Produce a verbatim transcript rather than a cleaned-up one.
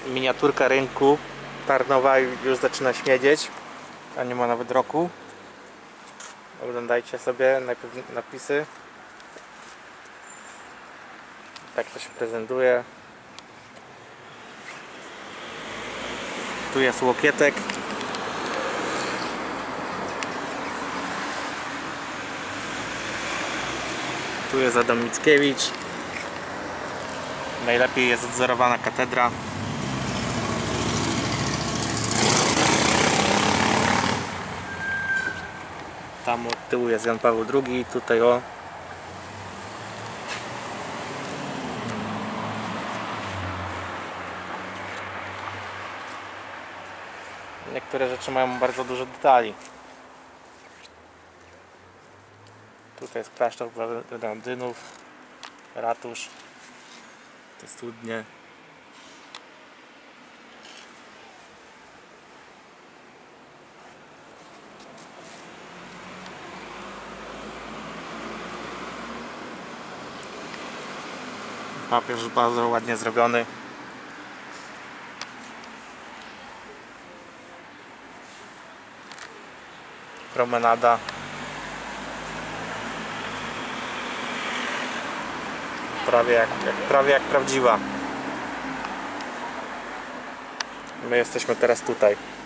miniaturka rynku Tarnowa już zaczyna śmierdzieć, a nie ma nawet roku. Oglądajcie sobie najpierw napisy. Tak to się prezentuje. Tu jest Łokietek. Tu jest Adam Mickiewicz. Najlepiej jest odzorowana katedra. Tam od tyłu jest Jan Paweł drugi. Tutaj o. Niektóre rzeczy mają bardzo dużo detali. Tutaj jest klasztor Bernardynów, ratusz, te studnie. Papież bardzo ładnie zrobiony. Promenada. Prawie jak, jak, prawie jak prawdziwa. My jesteśmy teraz tutaj.